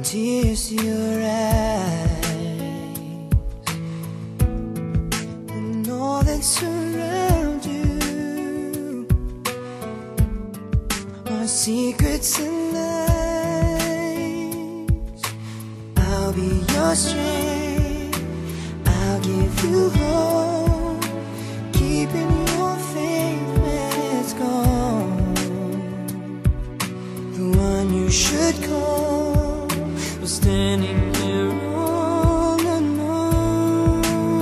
tears to your eyes, and all that surrounds you are secrets and lies. I'll be your strength, I'll give you hope, keeping your faith when it's gone. The one you should call was standing here all alone.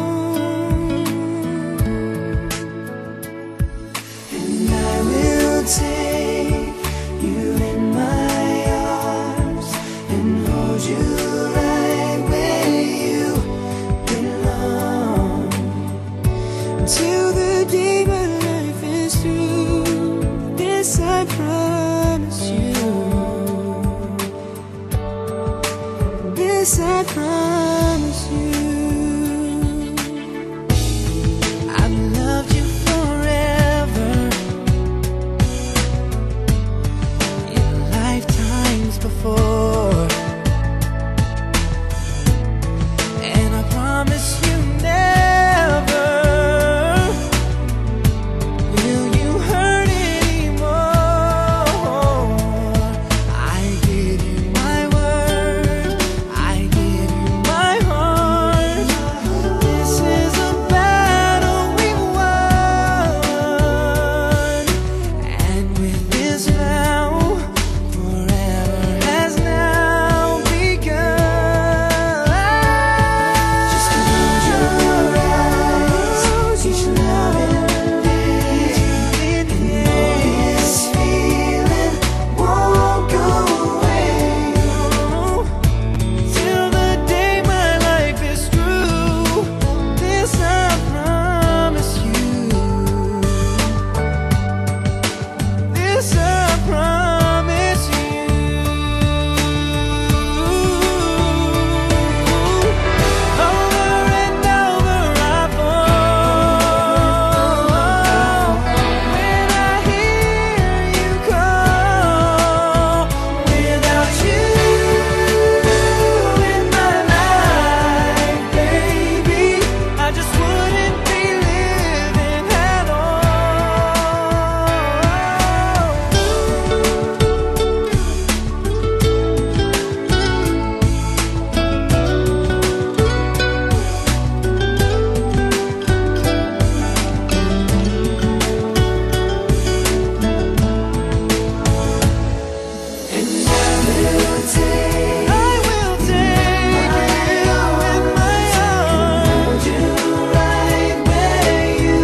And I will take you in my arms and hold you right where you belong, until the day my life is through. This I promise you. This I promise you. I've loved you forever, in lifetimes before, and I promise you never will you hurt anymore. I give you my word, I give you my heart. This is a battle we won, and with this vow, forever has now begun. Just close your eyes, each loving day, and know this feeling won't go away, till the day my life is through. This I promise you. This I promise you. Over and over I fall when I hear you call. Without you in my life, baby, I just wouldn't be living at And I will take you in my arms, hold you right where you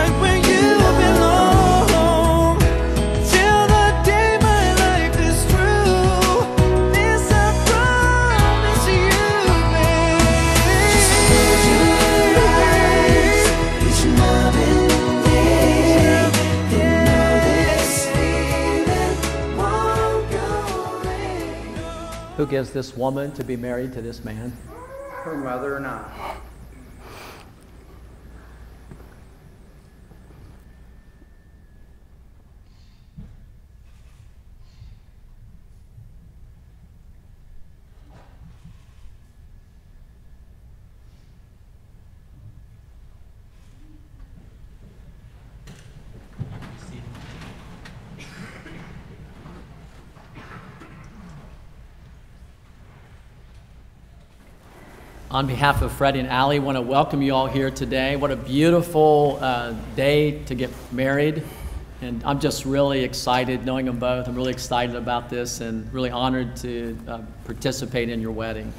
belong, till the day my life is through. This I promise you, baby. Just close your eyes, each loving day, and know this feeling won't go away. Who gives this woman to be married to this man? Her mother and I. On behalf of Freddie and Allie, I want to welcome you all here today. What a beautiful day to get married. And I'm just really excited knowing them both. I'm really excited about this and really honored to participate in your wedding.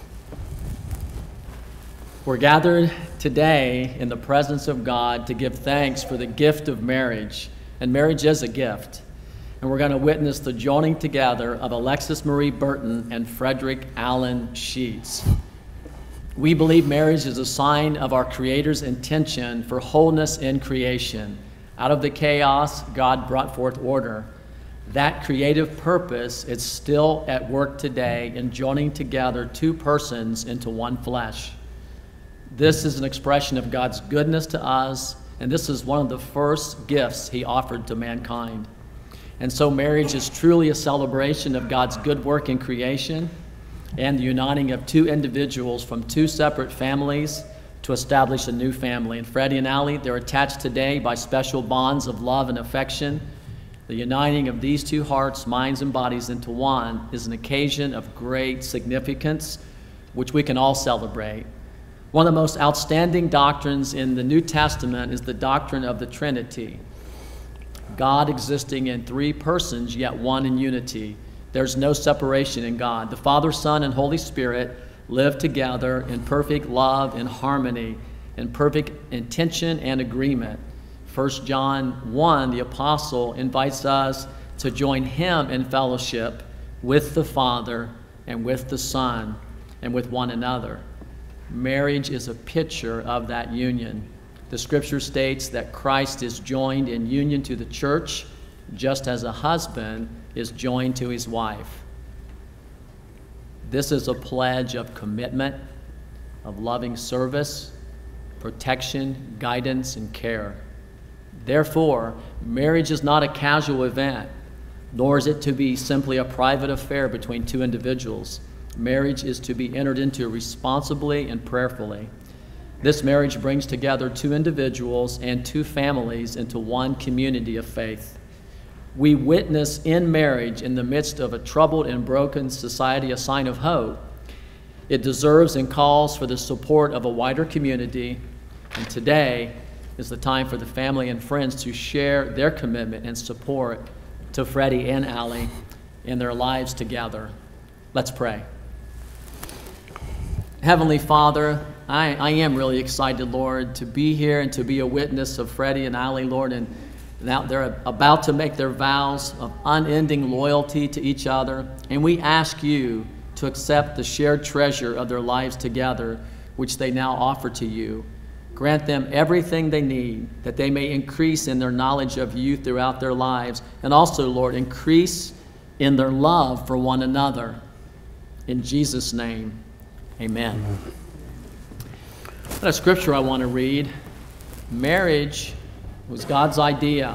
We're gathered today in the presence of God to give thanks for the gift of marriage. And marriage is a gift. And we're going to witness the joining together of Alexis Marie Burton and Frederick Allen Sheets. We believe marriage is a sign of our Creator's intention for wholeness in creation. Out of the chaos, God brought forth order. That creative purpose is still at work today in joining together two persons into one flesh. This is an expression of God's goodness to us, and this is one of the first gifts He offered to mankind. And so marriage is truly a celebration of God's good work in creation. and the uniting of two individuals from two separate families to establish a new family. And Freddie and Allie, they're attached today by special bonds of love and affection. The uniting of these two hearts, minds, and bodies into one is an occasion of great significance, which we can all celebrate. One of the most outstanding doctrines in the New Testament is the doctrine of the Trinity. God existing in three persons, yet one in unity. There's no separation in God. The Father, Son, and Holy Spirit live together in perfect love and harmony, in perfect intention and agreement. 1 John 1, the apostle invites us to join him in fellowship with the Father and with the Son and with one another. Marriage is a picture of that union. The scripture states that Christ is joined in union to the church, just as a husband is joined to his wife. This is a pledge of commitment, of loving service, protection, guidance, and care. Therefore, marriage is not a casual event, nor is it to be simply a private affair between two individuals. Marriage is to be entered into responsibly and prayerfully. This marriage brings together two individuals and two families into one community of faith. We witness in marriage, in the midst of a troubled and broken society, a sign of hope. It deserves and calls for the support of a wider community, and today is the time for the family and friends to share their commitment and support to Freddie and Allie in their lives together. Let's pray. Heavenly Father, I am really excited, Lord, to be here and to be a witness of Freddie and Allie, Lord, and now they're about to make their vows of unending loyalty to each other, and we ask you to accept the shared treasure of their lives together, which they now offer to you. Grant them everything they need, that they may increase in their knowledge of you throughout their lives, and also, Lord, increase in their love for one another. In Jesus' name, amen. What a scripture I want to read. Marriage was God's idea.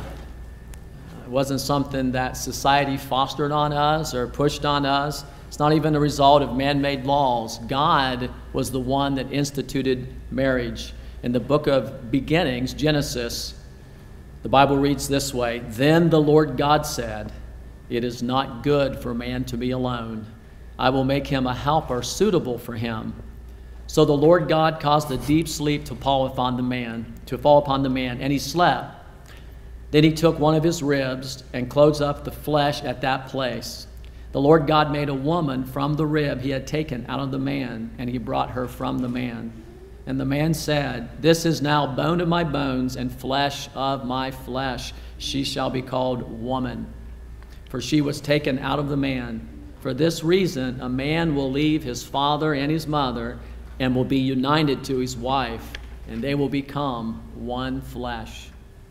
It wasn't something that society fostered on us or pushed on us. It's not even a result of man-made laws. God was the one that instituted marriage. In the book of beginnings, Genesis, the Bible reads this way: "Then the Lord God said, 'It is not good for man to be alone. I will make him a helper suitable for him.' So the Lord God caused a deep sleep to fall upon the man, and he slept. Then he took one of his ribs and closed up the flesh at that place. The Lord God made a woman from the rib he had taken out of the man, and he brought her from the man. And the man said, 'This is now bone of my bones and flesh of my flesh. She shall be called woman, for she was taken out of the man. For this reason, a man will leave his father and his mother and will be united to his wife, and they will become one flesh.'"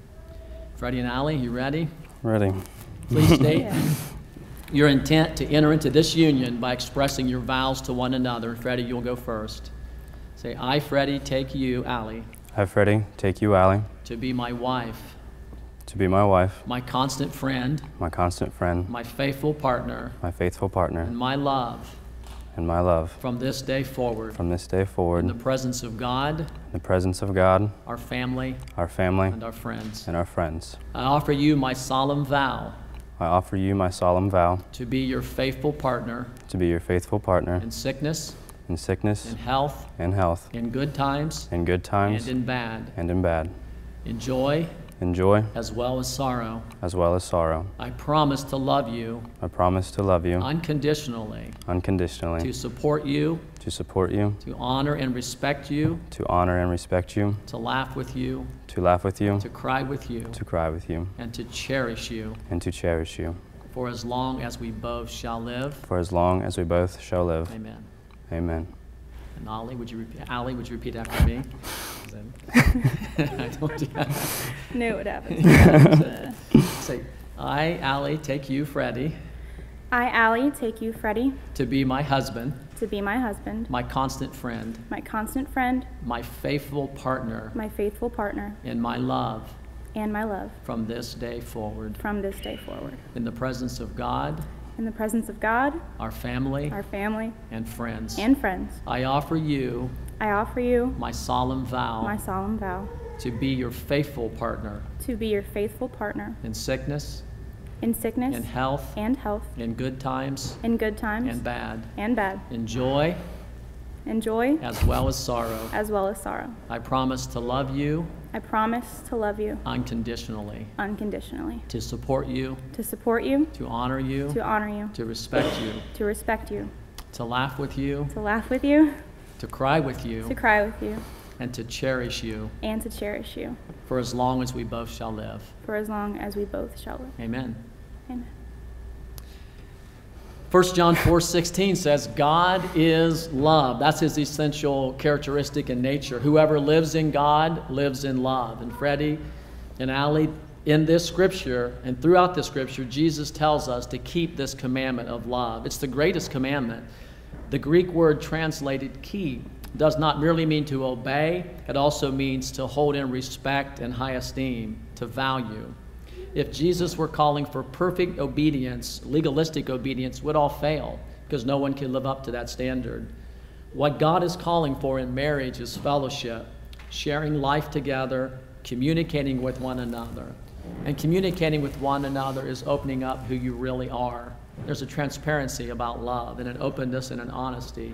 Freddie and Allie, you ready? Ready. Please state your intent to enter into this union by expressing your vows to one another. Freddie, you'll go first. Say, "I, Freddie, take you, Allie, I, Freddie, take you, Allie, to be my wife, to be my wife, my constant friend, my constant friend, my faithful partner, my faithful partner, and my love and my love from this day forward. from this day forward, In the presence of God, in the presence of God, our family, our family, and our friends. and our friends. I offer you my solemn vow I offer you my solemn vow to be your faithful partner to be your faithful partner in sickness, in sickness, in health, in health, in good times, in good times, and in bad, and in bad, in joy in joy as well as sorrow. as well as sorrow. I promise to love you I promise to love you unconditionally, unconditionally, to support you, to support you, to honor and respect you, to honor and respect you, to laugh with you, to laugh with you, to cry with you, to cry with you, and to cherish you and to cherish you, for as long as we both shall live. for as long as we both shall live. Amen. Amen. And Allie, would you repeat after me? I told you. Knew it happened. Say, "I, Allie, take you, Freddie, I, Allie, take you, Freddie, to be my husband, to be my husband, my constant friend, my constant friend, my faithful partner, my faithful partner, in my love and my love from this day forward. from this day forward. In the presence of God, in the presence of God, our family, our family, and friends. and friends, I offer you I offer you my solemn vow my solemn vow to be your faithful partner to be your faithful partner in sickness, in sickness in health, and health, in good times in good times and bad, and bad, in joy in joy as well as sorrow. as well as sorrow. I promise to love you I promise to love you unconditionally, unconditionally, to support you, to support you, to honor you, to honor you, to respect you, to respect you, to laugh with you, to laugh with you, to cry with to you, cry with you, and to cherish you and to cherish you for as long as we both shall live. for as long as we both shall live. Amen. Amen. 1 John 4:16 says, God is love. That's his essential characteristic and nature. Whoever lives in God lives in love. And Freddie and Allie, in this scripture and throughout the scripture, Jesus tells us to keep this commandment of love. It's the greatest commandment. The Greek word translated keep does not merely mean to obey, it also means to hold in respect and high esteem, to value. If Jesus were calling for perfect obedience, legalistic obedience would all fail because no one can live up to that standard. What God is calling for in marriage is fellowship, sharing life together, communicating with one another. And communicating with one another is opening up who you really are. There's a transparency about love and an openness and an honesty.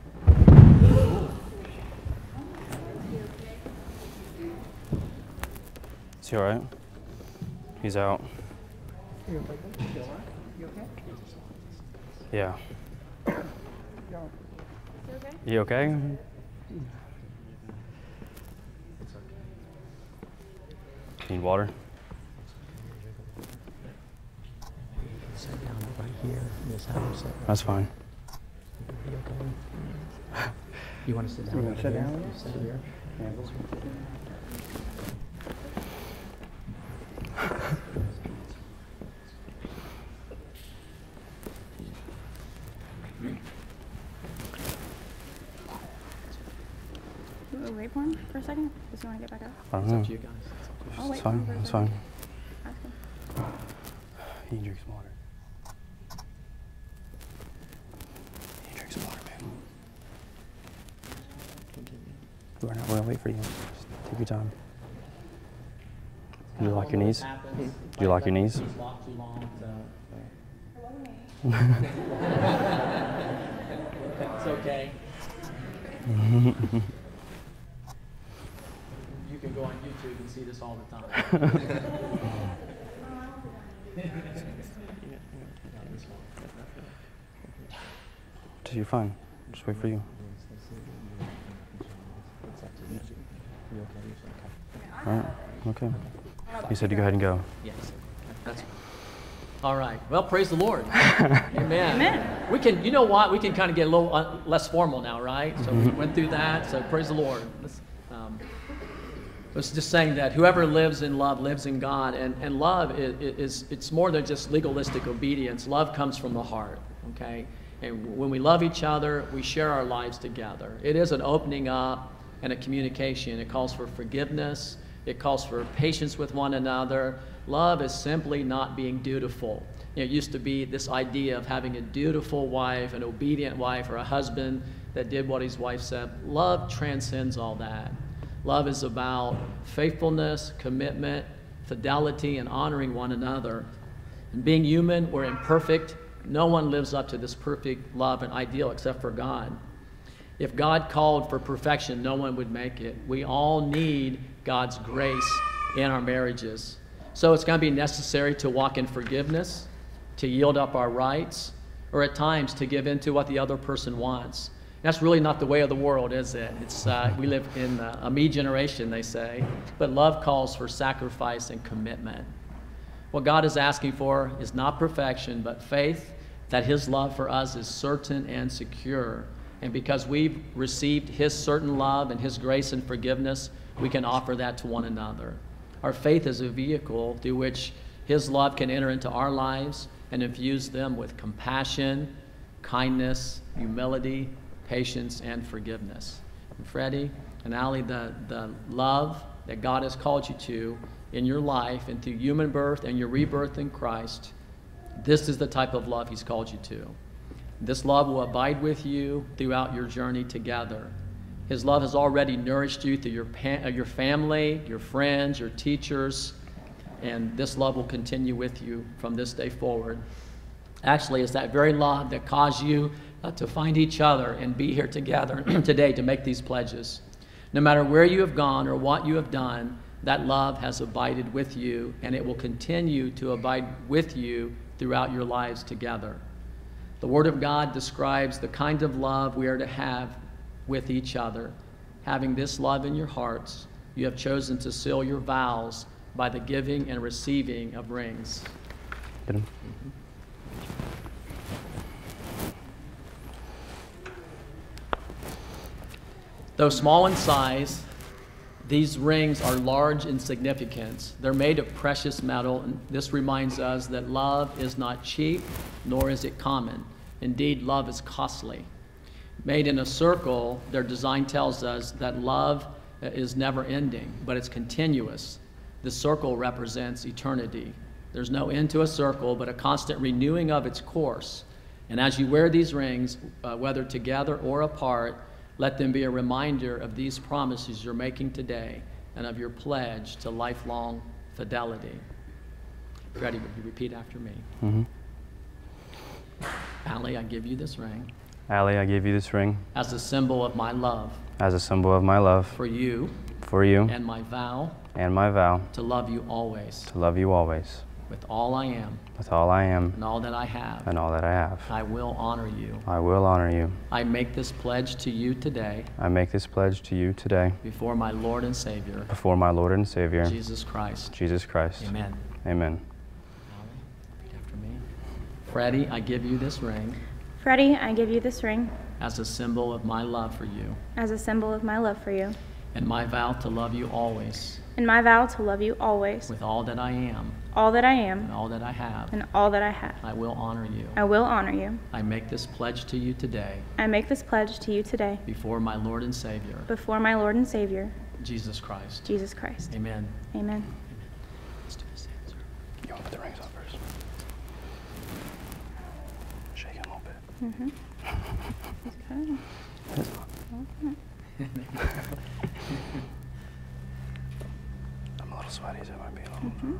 Is he all right? He's out. You okay? Yeah. You okay? Need water? Sit down right here. This how you sit. That's fine. You okay? You want to sit down? You wanna over sit here? down? You sit here. You want to wait for him for a second? Does he want to get back up? I don't It's know. up to you guys. I'll wait It's for him fine. for a It's second. fine. Ask him. He drinks water. He drinks water, man. We're gonna wait for you. Just take your time. Do you like your knees? Do you like your knees? It's okay. You can go on YouTube and see this all the time. You're fine. Just wait for you. All right. Okay. You said to go ahead and go. Yes. That's all right. Well, praise the Lord. Amen. Amen. We can, you know what? We can kind of get a little less formal now, right? So we went through that. So praise the Lord. I was just saying that whoever lives in love lives in God, and love is it's more than just legalistic obedience. Love comes from the heart. Okay. And when we love each other, we share our lives together. It is an opening up and a communication. It calls for forgiveness. It calls for patience with one another. Love is simply not being dutiful. You know, it used to be this idea of having a dutiful wife, an obedient wife, or a husband that did what his wife said. Love transcends all that. Love is about faithfulness, commitment, fidelity, and honoring one another. And being human, we're imperfect. No one lives up to this perfect love and ideal except for God. If God called for perfection, no one would make it. We all need God's grace in our marriages. So it's going to be necessary to walk in forgiveness, to yield up our rights, or at times to give in to what the other person wants. That's really not the way of the world, is it? It's we live in a me generation, they say, but love calls for sacrifice and commitment. What God is asking for is not perfection, but faith that his love for us is certain and secure. And because we've received his certain love and his grace and forgiveness, we can offer that to one another. Our faith is a vehicle through which his love can enter into our lives and infuse them with compassion, kindness, humility, patience, and forgiveness. And Freddie and Allie, the love that God has called you to in your life and through human birth and your rebirth in Christ, This is the type of love he's called you to. This love will abide with you throughout your journey together. His love has already nourished you through your family, your friends, your teachers, and this love will continue with you from this day forward. Actually, it's that very love that caused you to find each other and be here together today to make these pledges. No matter where you have gone or what you have done, that love has abided with you, and it will continue to abide with you throughout your lives together. The Word of God describes the kind of love we are to have with each other. Having this love in your hearts, you have chosen to seal your vows by the giving and receiving of rings. Get him. Though small in size, these rings are large in significance. They're made of precious metal, and this reminds us that love is not cheap, nor is it common. Indeed, love is costly. Made in a circle, their design tells us that love is never ending, but it's continuous. The circle represents eternity. There's no end to a circle, but a constant renewing of its course. And as you wear these rings, whether together or apart, let them be a reminder of these promises you're making today and of your pledge to lifelong fidelity. Freddie, would you repeat after me? Mm-hmm. Allie, I give you this ring Allie, I give you this ring as a symbol of my love as a symbol of my love for you and my vow to love you always love you always with all I am with all I am and all that I have. and all that I have. I will honor you. I will honor you. I make this pledge to you today I make this pledge to you today before my Lord and Savior, before my Lord and Savior, Jesus Christ. Jesus Christ. Amen. Amen. Repeat after me. Freddie, I give you this ring Freddie, I give you this ring as a symbol of my love for you as a symbol of my love for you, and my vow to love you always and my vow to love you always with all that I am all that I and am all that I have. and all that I have. I will honor you. I will honor you. I make this pledge to you today I make this pledge to you today before my Lord and Savior, before my Lord and Savior, Jesus Christ. Jesus Christ. Amen. Amen. Let's do this answer. You want to put the rings on first? Shake it a little bit. Mm-hmm. He's good. I'm a little sweaty, so it might be a little.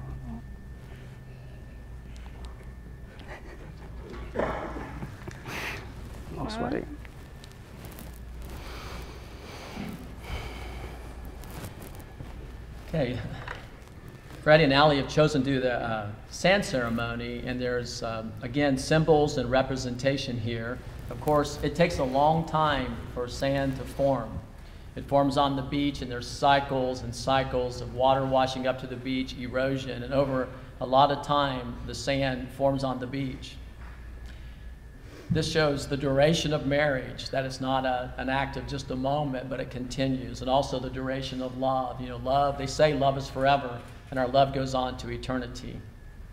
I'm a little sweaty. Okay. Freddie and Allie have chosen to do the sand ceremony, and there's, again, symbols and representation here. Of course, it takes a long time for sand to form. It forms on the beach, and there's cycles and cycles of water washing up to the beach, erosion, and over a lot of time, the sand forms on the beach. This shows the duration of marriage, that it's not an act of just a moment, but it continues, and also the duration of love. You know, love, they say love is forever, and our love goes on to eternity.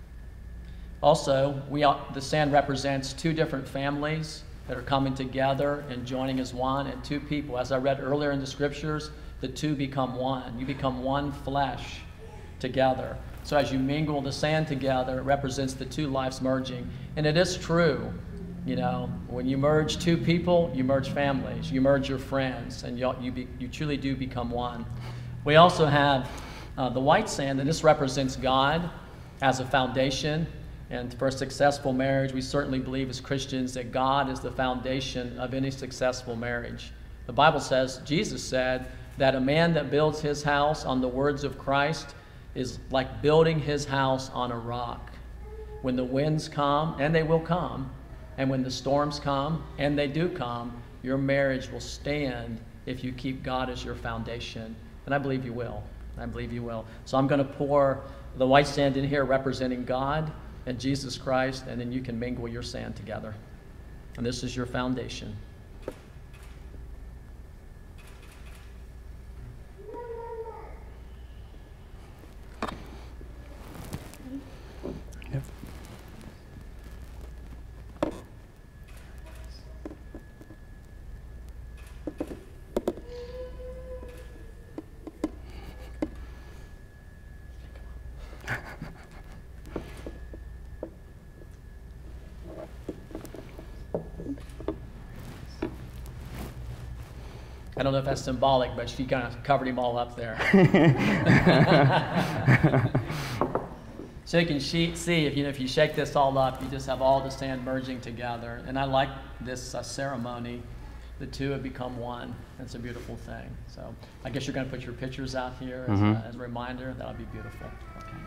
Also, the sand represents two different families that are coming together and joining as one, and two people. As I read earlier in the scriptures, the two become one. You become one flesh together. So as you mingle the sand together, it represents the two lives merging. And it is true, you know, when you merge two people, you merge families, you merge your friends, and you truly do become one. We also have the white sand, and this represents God as a foundation. And for a successful marriage, we certainly believe as Christians that God is the foundation of any successful marriage. The Bible says, Jesus said, that a man that builds his house on the words of Christ is like building his house on a rock. When the winds come, and they will come, and when the storms come, and they do come, your marriage will stand if you keep God as your foundation. And I believe you will. I believe you will. So I'm going to pour the white sand in here representing God and Jesus Christ, and then you can mingle your sand together. And this is your foundation. Yep. I don't know if that's symbolic, but she kind of covered him all up there. So you can see, if you shake this all up, you just have all the sand merging together. And I like this ceremony. The two have become one. It's a beautiful thing. So I guess you're going to put your pictures out here as a reminder. That'll be beautiful. Okay.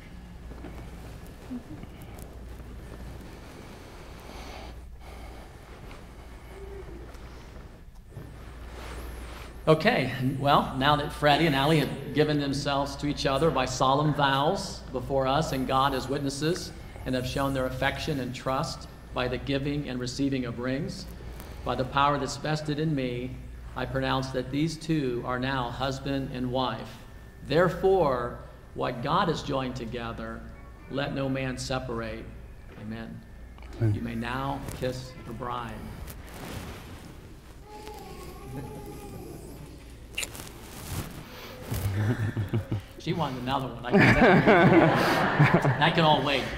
Okay, well, now that Freddie and Allie have given themselves to each other by solemn vows before us and God as witnesses, and have shown their affection and trust by the giving and receiving of rings, by the power that's vested in me, I pronounce that these two are now husband and wife. Therefore, what God has joined together, let no man separate. Amen. You may now kiss the bride. She wanted another one. That can all wait.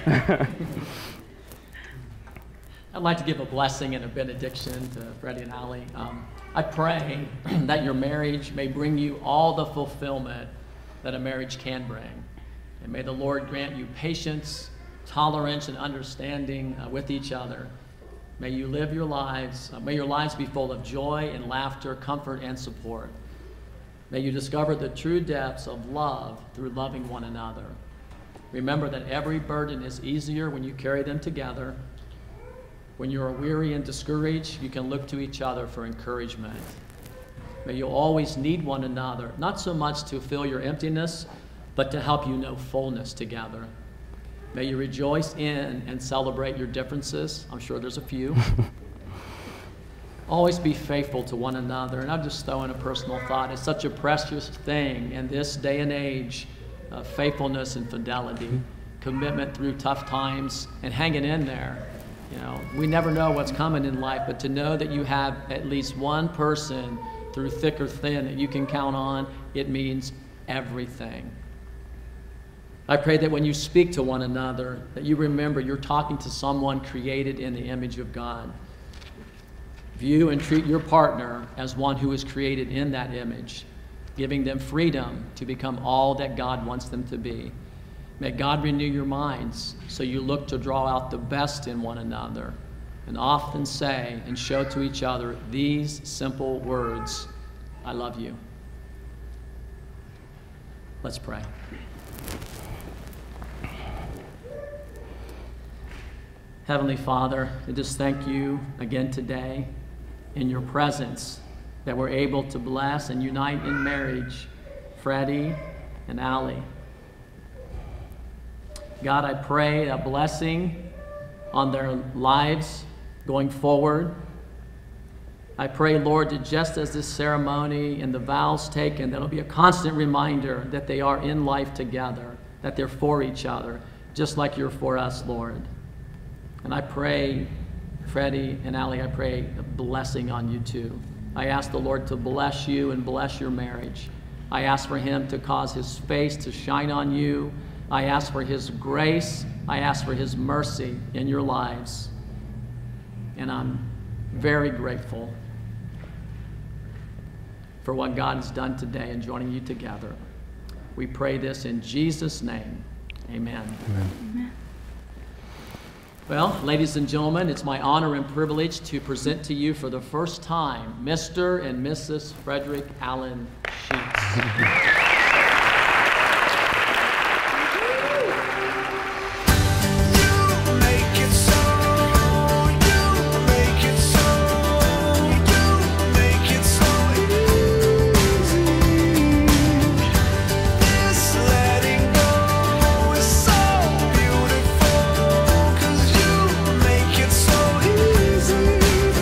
I'd like to give a blessing and a benediction to Freddie and Allie. I pray that your marriage may bring you all the fulfillment that a marriage can bring. And may the Lord grant you patience, tolerance, and understanding with each other. May you live your lives, may your lives be full of joy and laughter, comfort, and support. May you discover the true depths of love through loving one another. Remember that every burden is easier when you carry them together. When you are weary and discouraged, you can look to each other for encouragement. May you always need one another, not so much to fill your emptiness, but to help you know fullness together. May you rejoice in and celebrate your differences. I'm sure there's a few. Always be faithful to one another. And I'll just throw in a personal thought. It's such a precious thing in this day and age, faithfulness and fidelity, commitment through tough times, and hanging in there. You know, we never know what's coming in life, but to know that you have at least one person through thick or thin that you can count on, it means everything. I pray that when you speak to one another, that you remember you're talking to someone created in the image of God. View and treat your partner as one who is created in that image, giving them freedom to become all that God wants them to be. May God renew your minds so you look to draw out the best in one another and often say and show to each other these simple words, I love you. Let's pray. Heavenly Father, I just thank you again today in your presence that we're able to bless and unite in marriage Freddie and Allie. God, I pray a blessing on their lives going forward. I pray, Lord, that just as this ceremony and the vows taken, that'll be a constant reminder that they are in life together, that they're for each other, just like you're for us, Lord. And I pray, Freddie and Allie, I pray a blessing on you too. I ask the Lord to bless you and bless your marriage. I ask for him to cause his face to shine on you. I ask for his grace. I ask for his mercy in your lives. And I'm very grateful for what God has done today in joining you together. We pray this in Jesus' name. Amen. Amen. Well, ladies and gentlemen, it's my honor and privilege to present to you for the first time Mr. and Mrs. Frederick Allen Sheets.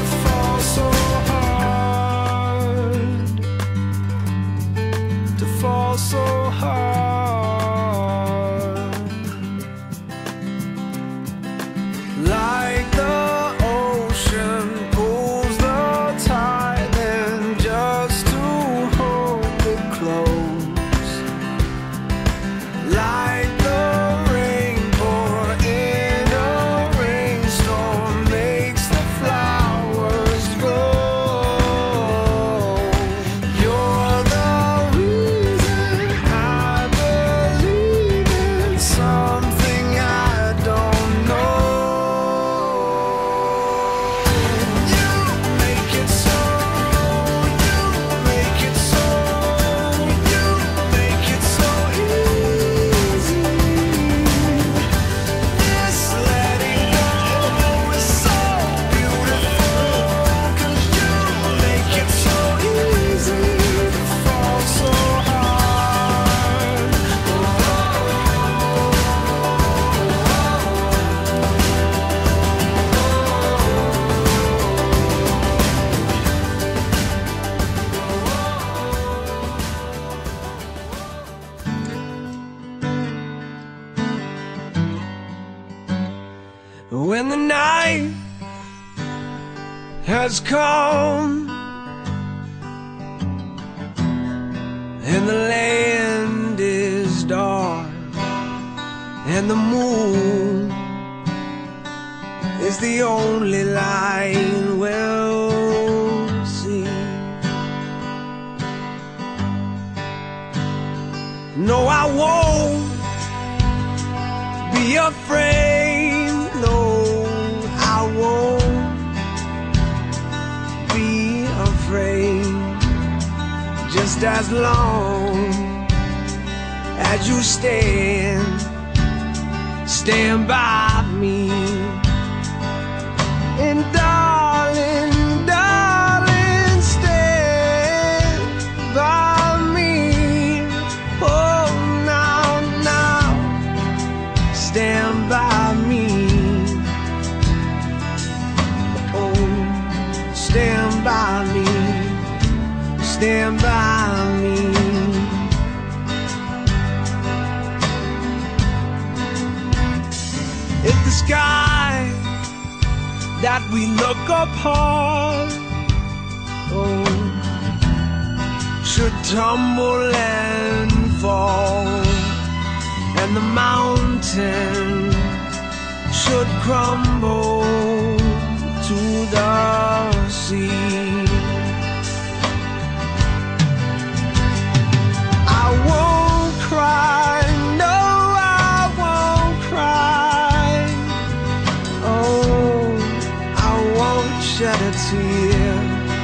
To fall has come, and the land is dark, and the moon is the only light we'll see. No, I won't be afraid. No, I won't be afraid. Just as long as you stand by me. And darling, darling, stand by me. Oh, now, now, stand by me. Oh, stand by me. Stand by me. If the sky that we look upon, oh, should tumble and fall, and the mountain should crumble to the sea, I won't cry, no, I won't cry. Oh, I won't shed a tear.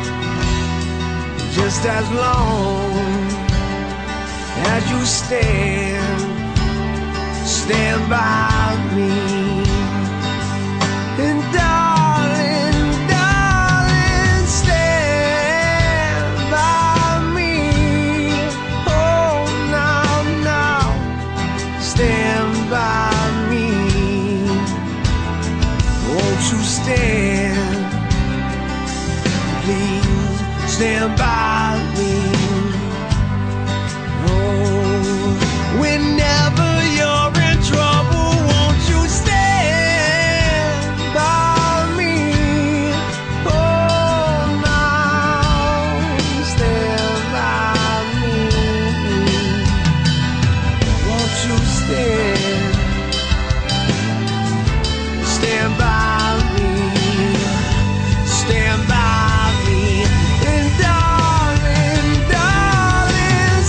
Just as long as you stand by me. And darling, darling, stand by me. Oh, now, now, stand by me. Won't you stand? Please stand by me. Oh, whenever you're in trouble, won't you stand by me? Oh, now, stand by me. Won't you stand by me, stand by me. And darling, darling,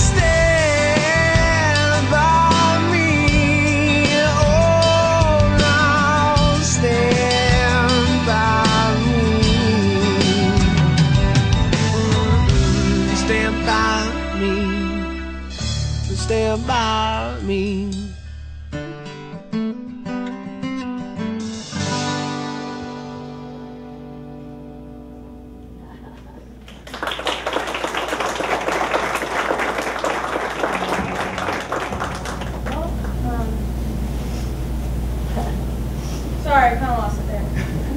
stand by me. Oh, now, stand by me. Stand by me, stand by me. Sorry, I kind of lost it there.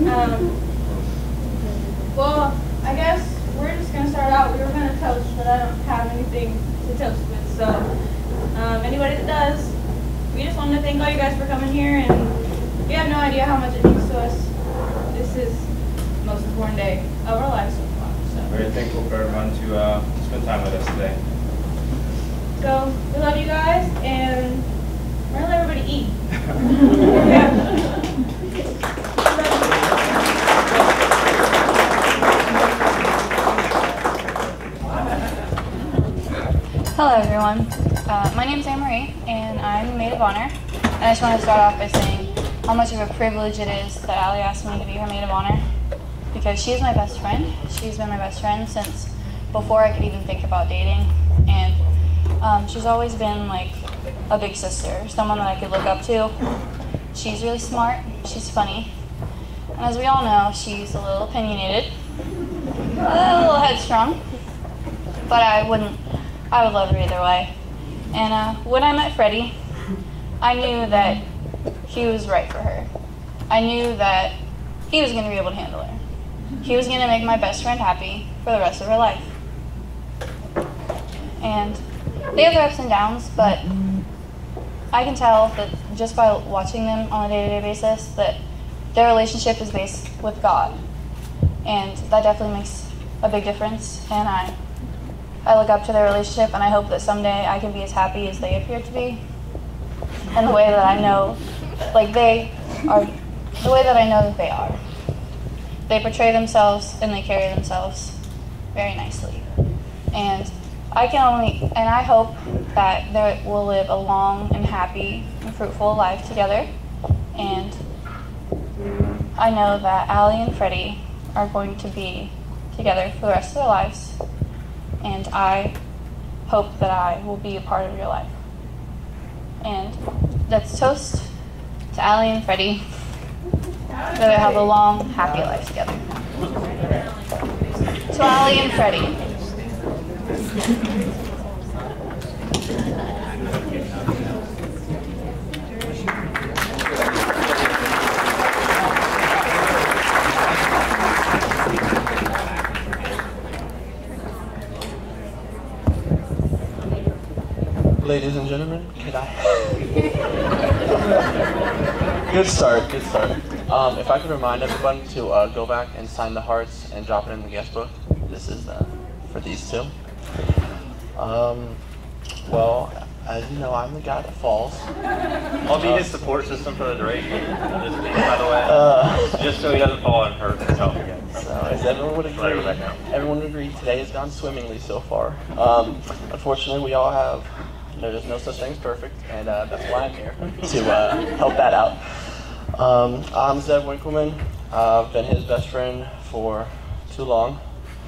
Well, I guess we're just going to start out. We were going to toast, but I don't have anything to toast with. So, anybody that does, we just wanted to thank all you guys for coming here. And we have no idea how much it means to us. This is the most important day of our lives so far. So. Very thankful for everyone to spend time with us today. So, we love you guys, and we're going to let everybody eat. Hello everyone, my name is Anne-Marie and I'm the maid of honor, and I just want to start off by saying how much of a privilege it is that Allie asked me to be her maid of honor, because she is my best friend. She's been my best friend since before I could even think about dating, and she's always been like a big sister, someone that I could look up to. She's really smart, she's funny, and as we all know, she's a little opinionated, a little headstrong, but I would love her either way. And when I met Freddie, I knew that he was right for her. I knew that he was going to be able to handle her. He was going to make my best friend happy for the rest of her life. And they have their ups and downs, but I can tell that just by watching them on a day-to-day basis that their relationship is based with God. and that definitely makes a big difference. And I look up to their relationship, and I hope that someday I can be as happy as they appear to be. And the way that I know, like they are, the way that I know that they are. They portray themselves and they carry themselves very nicely. And I hope that they will live a long and happy and fruitful life together. And I know that Allie and Freddie are going to be together for the rest of their lives. And I hope that I will be a part of your life. And let's toast to Allie and Freddie, that they have a long, happy life together. To Allie and Freddie. Ladies and gentlemen, could I? Good start, good start. If I could remind everyone to go back and sign the hearts and drop it in the guest book. This is for these two. Well, as you know, I'm the guy that falls. I'll be his support system for the duration of this meeting, by the way. Just so he doesn't fall and hurt himself again. So, as everyone would agree, today has gone swimmingly so far. Unfortunately, we all have, there's no such thing as perfect, and that's why I'm here, to help that out. I'm Zeb Winkleman. I've been his best friend for too long.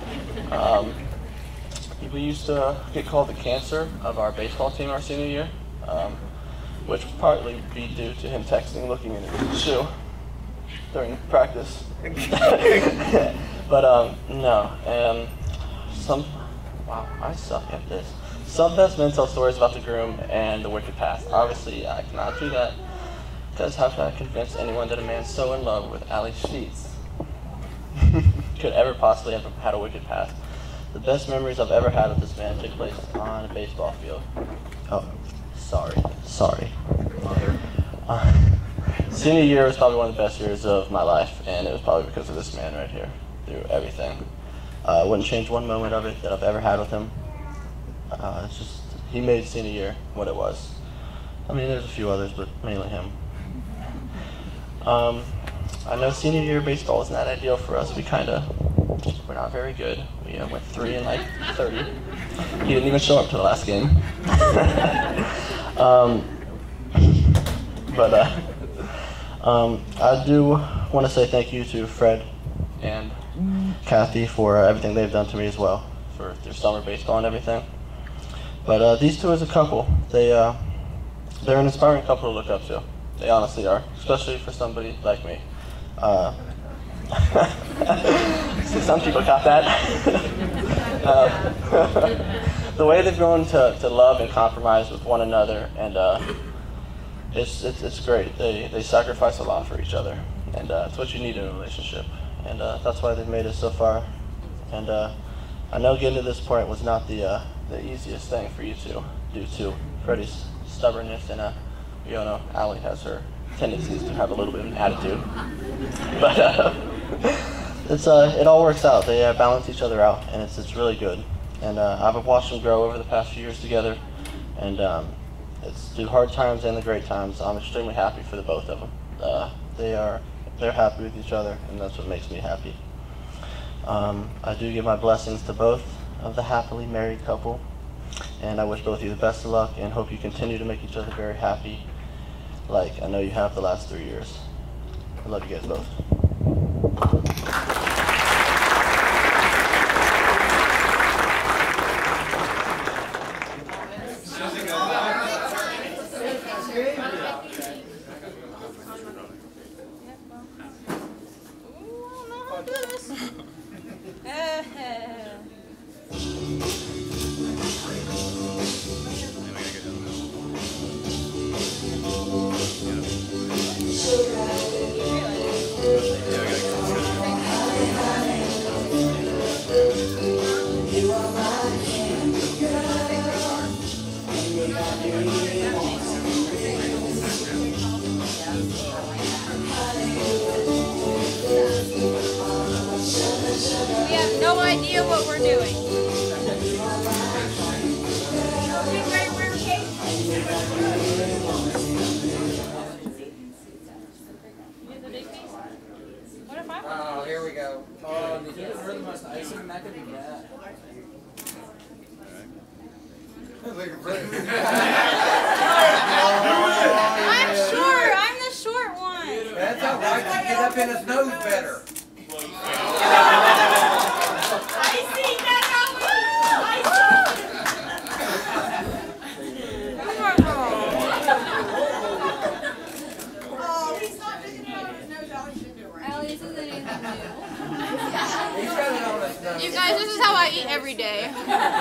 We used to get called the cancer of our baseball team our senior year, which would partly be due to him texting looking in his shoe during practice. But no, wow, I suck at this. Some best men tell stories about the groom and the wicked past. Obviously, I cannot do that, because how can I convince anyone that a man so in love with Allie Sheets could ever possibly have had a wicked past? The best memories I've ever had of this man took place on a baseball field. Oh, sorry, mother. Senior year was probably one of the best years of my life, and it was probably because of this man right here, through everything. I wouldn't change one moment of it that I've ever had with him. It's just, he made senior year what it was. I mean, there's a few others, but mainly him. I know senior year baseball wasn't that ideal for us. We're not very good. We went 3 in like 30. He didn't even show up to the last game. I do want to say thank you to Fred and Kathy for everything they've done to me as well, for their summer baseball and everything. But these two as a couple, they're an inspiring couple to look up to. They honestly are, especially for somebody like me. So some people got that. The way they've grown to love and compromise with one another, and it's great. They sacrifice a lot for each other, and it's what you need in a relationship. And that's why they've made it so far. And I know getting to this point was not the easiest thing for you to do too. Freddie's stubbornness, and you know, Allie has her tendencies to have a little bit of an attitude. But it all works out. They balance each other out, and it's really good. And I've watched them grow over the past few years together, and it's through hard times and the great times. I'm extremely happy for the both of them. They're happy with each other, and that's what makes me happy. I do give my blessings to both of the happily married couple, and I wish both of you the best of luck and hope you continue to make each other very happy, like I know you have the last 3 years. I love you guys both. Really? We have no idea what we're doing. Oh, here we go. Oh, did you really must ice him? That could be bad. I'm short. I'm the short one. That's all right. You get up in his nose better. I see that. Oh, he's not picking out his nose. Allie should do it right. Allie, this isn't anything new. He's got it on his nose. You guys, this is how I eat every day.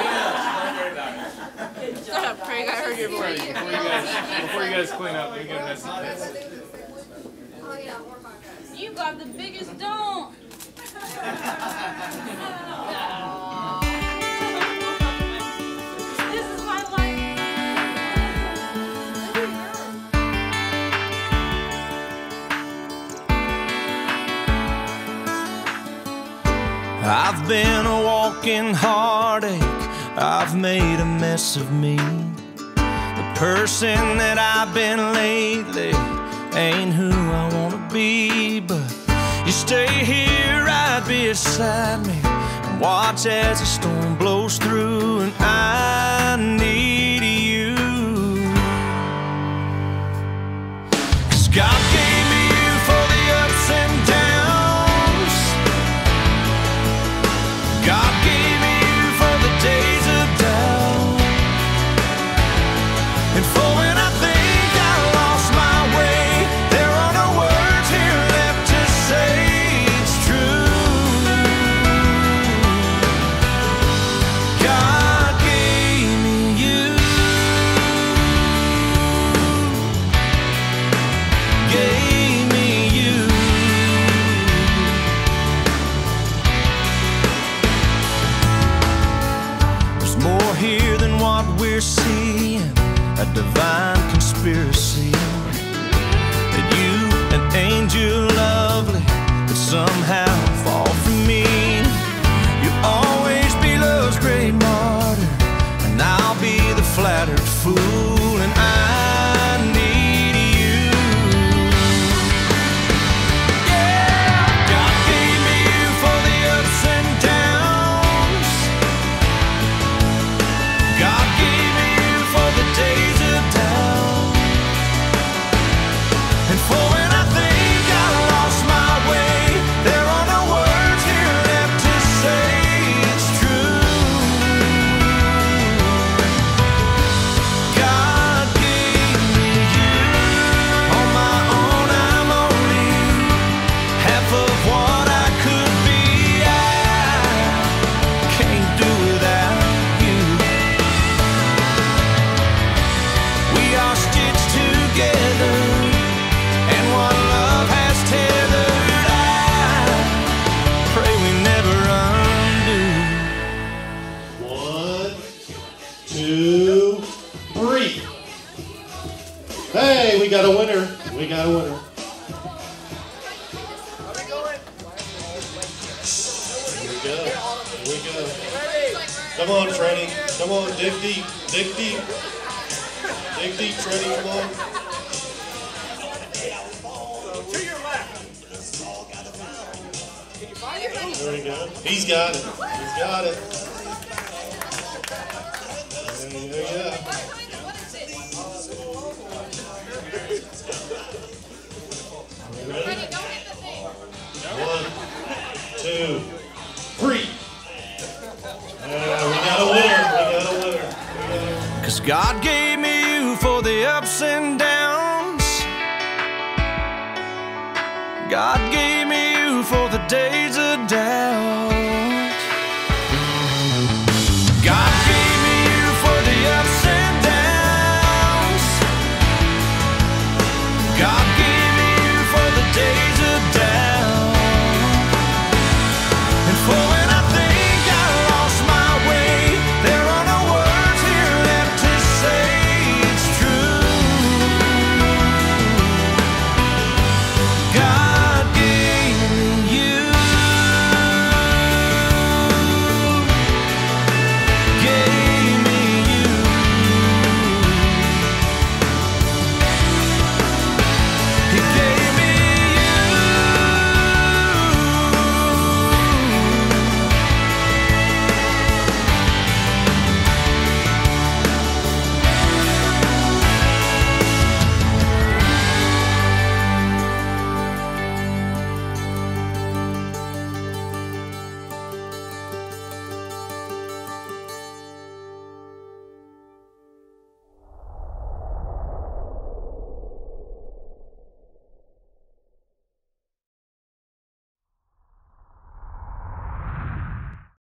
Shut up, Craig. I heard your voice. Before you guys clean up, we get a message. You got the biggest don't. This is my life. I've been a walking heartache, I've made a mess of me. The person that I've been lately ain't who I wanna be. But you stay here right beside me and watch as the storm blows through. And I need you, 'cause God gave me you for the ups and downs. God gave me you for the days of doubt, and for when I think I lost my way, there are no words here left to say it's true. God gave me you, gave me you. There's more here than what we're seeing, a divine conspiracy. That you, an angel lovely, could somehow fall for me. You'll always be love's great martyr, and I'll be the flattered fool. And I need you. Yeah, God gave me you for the ups and downs. God gave me you for the days of doubt, and for when I think I lost my way, there are no words here left to say it's true. God gave me you. On my own, I'm only half of what I could be. I can't do without you. We are stitched together, and one love has tethered. I pray we never undo. 1, 2, 3. Hey, we got a winner. We got a winner. Here we go. Here we go. Come on, Freddie. Come on, dig deep. Dig deep. Dig deep, Freddie. Come on. To your left. There we go. He's got it. He's got it. There you go. Ready? 1, 2, 3. We got a winner. We got a winner. 'Cause God gave me you for the ups and downs. God gave